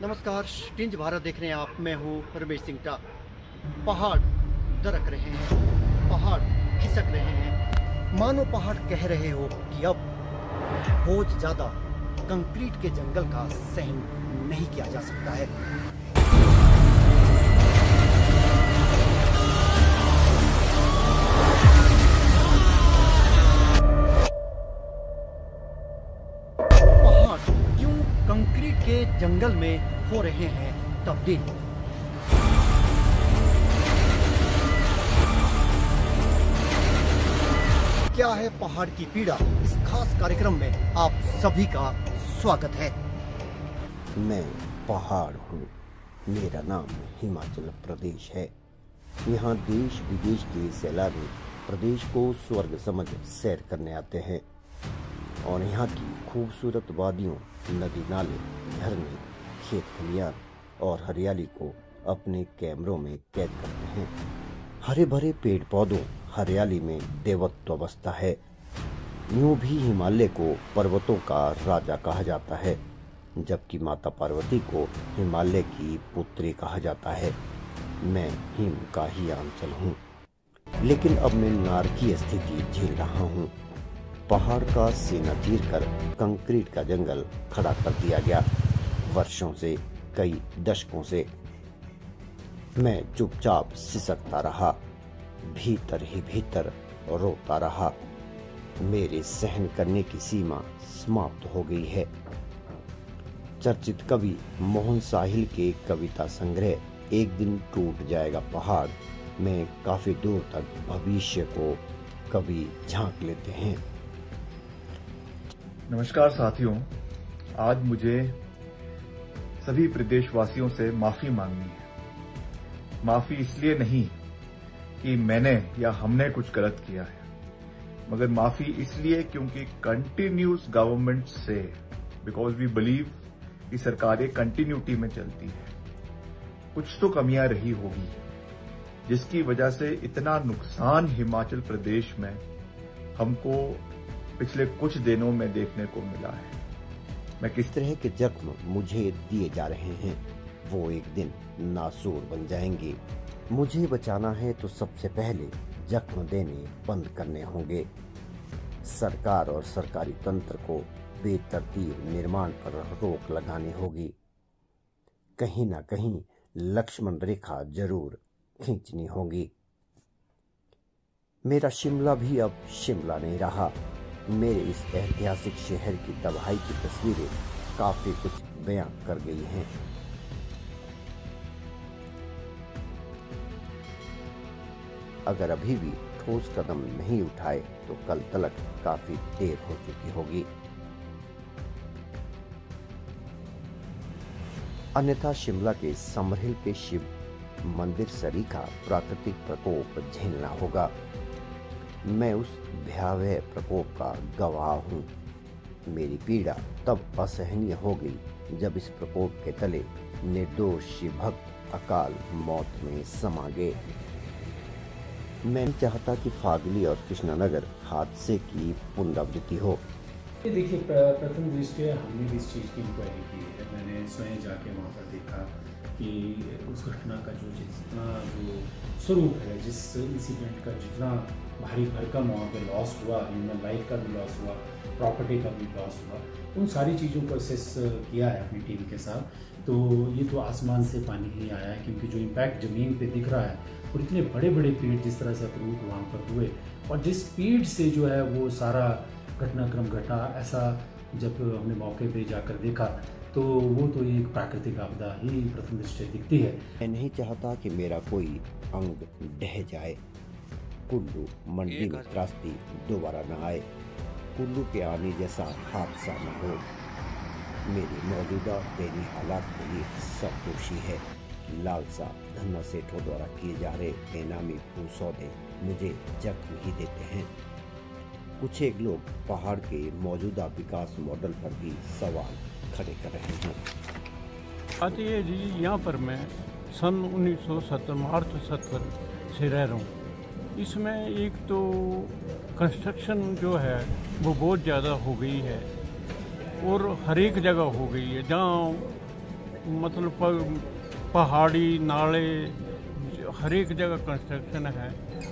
नमस्कार, टिंज भारत देख रहे हैं आप। मैं हूँ रमेश सिंह टा। पहाड़ दरक रहे हैं, पहाड़ खिसक रहे हैं, मानो पहाड़ कह रहे हो कि अब बहुत ज़्यादा कंक्रीट के जंगल का सहन नहीं किया जा सकता है। पहाड़ क्यों कंक्रीट के जंगल में हो रहे हैं तब्दील? क्या है पहाड़ की पीड़ा? इस खास कार्यक्रम में आप सभी का स्वागत है। मैं पहाड़ हूँ। मेरा नाम हिमाचल प्रदेश है। यहाँ देश विदेश के सैलानी प्रदेश को स्वर्ग समझ सैर करने आते हैं और यहाँ की खूबसूरत वादियों, नदी नाले, झरने, खेत खलियान और हरियाली को अपने कैमरों में कैद करते हैं। हरे भरे पेड़ पौधों, हरियाली में देवत्व बसता है। यूं भी हिमालय को पर्वतों का राजा कहा जाता है, जबकि माता पार्वती को हिमालय की पुत्री कहा जाता है। मैं हिम का ही आंचल हूँ, लेकिन अब मैं नारकीय स्थिति झेल रहा हूँ। पहाड़ का सीना चीरकर कंक्रीट का जंगल खड़ा कर दिया गया। वर्षों से, कई दशकों से मैं चुपचाप सिसकता रहा, भीतर ही भीतर रोता रहा। मेरे सहन करने की सीमा समाप्त हो गई है। चर्चित कवि मोहन साहिल के कविता संग्रह एक दिन टूट जाएगा पहाड़ में काफी दूर तक भविष्य को कवि झांक लेते हैं। नमस्कार साथियों, आज मुझे सभी प्रदेशवासियों से माफी मांगनी है। माफी इसलिए नहीं कि मैंने या हमने कुछ गलत किया है, मगर माफी इसलिए क्योंकि कंटिन्यूस गवर्नमेंट से, बिकॉज वी बिलीव कि सरकारें कंटिन्यूटी में चलती है, कुछ तो कमियां रही होगी जिसकी वजह से इतना नुकसान हिमाचल प्रदेश में हमको पिछले कुछ दिनों में देखने को मिला है। मैं किस तरह के जख्म मुझे दिए जा रहे हैं, वो एक दिन नासूर बन जाएंगे। मुझे बचाना है तो सबसे पहले जख्म देने बंद करने होंगे। सरकार और सरकारी तंत्र को बेतरतीब निर्माण पर रोक लगानी होगी। कहीं ना कहीं लक्ष्मण रेखा जरूर खींचनी होगी। मेरा शिमला भी अब शिमला नहीं रहा। मेरे इस ऐतिहासिक शहर की तबाही की तस्वीरें काफी कुछ बयां कर गई हैं। अगर अभी भी ठोस कदम नहीं उठाए तो कल तलक काफी देर हो चुकी होगी। अन्यथा शिमला के समरहिल के शिव मंदिर सरी का प्राकृतिक प्रकोप झेलना होगा। मैं उस भयावह प्रकोप का गवाह हूँ। मेरी पीड़ा तब असहनीय हो गई जब इस प्रकोप के तले निर्दोष शिव भक्त अकाल मौत में समा गए। मैं चाहता कि फागली और कृष्णानगर हादसे की पुनरावृत्ति हो। देखिए, प्रथम दृष्टया हमने भी इस चीज़ की इंक्वायरी की है। मैंने स्वयं जाके वहाँ पर देखा कि उस घटना का जितना स्वरूप है, जिस इंसिडेंट का जितना भारी भरकम वहाँ पे लॉस हुआ, ह्यूमन लाइफ का भी लॉस हुआ, प्रॉपर्टी का भी लॉस हुआ, उन सारी चीज़ों को असेस किया है अपनी टीम के साथ। तो ये तो आसमान से पानी ही आया है, क्योंकि जो इम्पैक्ट ज़मीन पे दिख रहा है और इतने बड़े बड़े पेड़ जिस तरह से अप्रूट वहाँ पर हुए, और जिस स्पीड से जो है वो सारा घटनाक्रम घटा, ऐसा जब हमने मौके पे जाकर देखा तो वो तो एक प्राकृतिक आपदा ही प्रथम दृष्टया दिखती है। मैं नहीं चाहता कि मेरा कोई अंग ढह जाए। कुल्लू मंडी में त्रासदी दोबारा न आए। कुल्लू के आने जैसा हादसा न हो। मेरी मौजूदा दैनिक हालात के लिए सब दोषी है। लालसा धन्ना सेठों द्वारा किए जा रहे बेनामी भू सौदे मुझे जख्म ही देते हैं। कुछ एक लोग पहाड़ के मौजूदा विकास मॉडल पर भी सवाल खड़े कर रहे हैं। बात ये है जी, यहाँ पर मैं सन 1970 मार्च 70 से रह रहा हूँ। इसमें एक तो कंस्ट्रक्शन जो है वो बहुत ज़्यादा हो गई है और हर एक जगह हो गई है। जहाँ मतलब पहाड़ी नाले हर एक जगह कंस्ट्रक्शन है।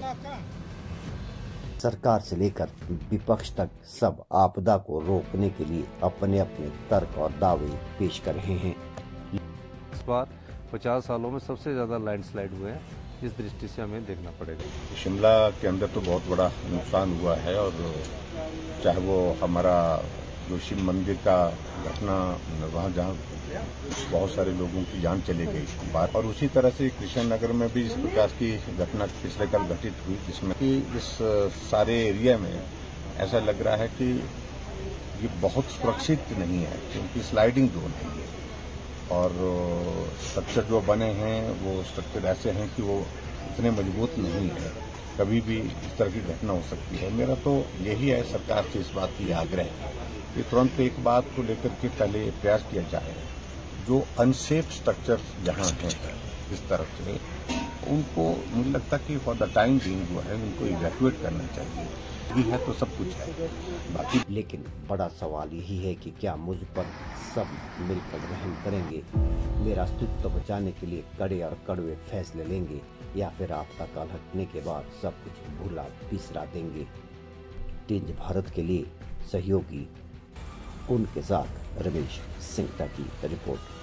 सरकार से लेकर विपक्ष तक सब आपदा को रोकने के लिए अपने अपने तर्क और दावे पेश कर रहे हैं। इस बार 50 सालों में सबसे ज्यादा लैंडस्लाइड हुए हैं, इस दृष्टि से हमें देखना पड़ेगा। शिमला के अंदर तो बहुत बड़ा नुकसान हुआ है, और चाहे वो हमारा जो शिव मंदिर का घटना वहाँ जहाँ बहुत सारे लोगों की जान चली गई, और उसी तरह से कृष्ण नगर में भी इस प्रकार की घटना पिछले कल घटित हुई, जिसमें कि इस सारे एरिया में ऐसा लग रहा है कि ये बहुत सुरक्षित नहीं है, क्योंकि स्लाइडिंग जोन है ये, और स्ट्रक्चर जो बने हैं वो स्ट्रक्चर ऐसे हैं कि वो इतने मजबूत नहीं है, कभी भी इस तरह की घटना हो सकती है। मेरा तो यही है सरकार से इस बात की आग्रह कि तुरंत एक बात को लेकर के पहले प्रयास किया जाए, जो अनसेफ स्ट्रक्चर जहाँ हैं इस तरफ से, उनको मुझे लगता है कि फॉर द टाइम बीइंग जो है उनको इवैक्यूएट करना चाहिए। भी है तो सब कुछ है बाकी। लेकिन बड़ा सवाल यही है कि क्या मुझ पर सब मिलकर रहम करेंगे, मेरा अस्तित्व बचाने के लिए कड़े और कड़वे फैसले लेंगे, या फिर आपदा काल हटने के बाद सब कुछ भूला बिसरा देंगे। तेज भारत के लिए सहयोगी उनके साथ रमेश सिंह की रिपोर्ट।